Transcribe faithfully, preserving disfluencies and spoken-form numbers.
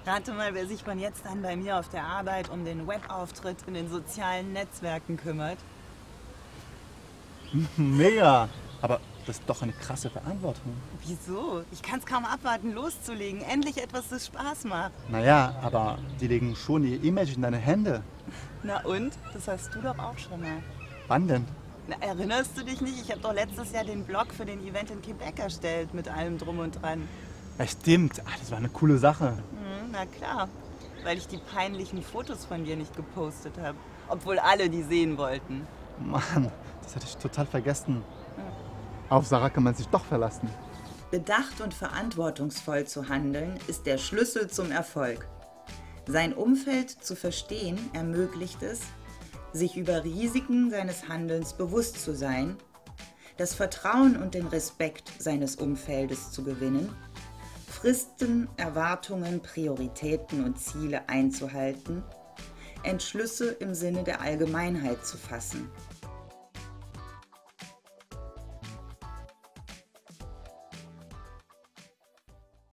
Rate mal, wer sich von jetzt an bei mir auf der Arbeit um den Webauftritt in den sozialen Netzwerken kümmert. Mega! Aber das ist doch eine krasse Verantwortung. Wieso? Ich kann es kaum abwarten, loszulegen. Endlich etwas, das Spaß macht. Naja, aber die legen schon ihr Image in deine Hände. Na und? Das hast du doch auch schon mal. Wann denn? Na, erinnerst du dich nicht? Ich habe doch letztes Jahr den Blog für den Event in Quebec erstellt, mit allem drum und dran. Ja, stimmt. Ach, das war eine coole Sache. Hm, na klar, weil ich die peinlichen Fotos von dir nicht gepostet habe. Obwohl alle die sehen wollten. Mann, das hatte ich total vergessen. Auf Sarah kann man sich doch verlassen. Bedacht und verantwortungsvoll zu handeln, ist der Schlüssel zum Erfolg. Sein Umfeld zu verstehen ermöglicht es, sich über Risiken seines Handelns bewusst zu sein, das Vertrauen und den Respekt seines Umfeldes zu gewinnen, Fristen, Erwartungen, Prioritäten und Ziele einzuhalten, Entschlüsse im Sinne der Allgemeinheit zu fassen.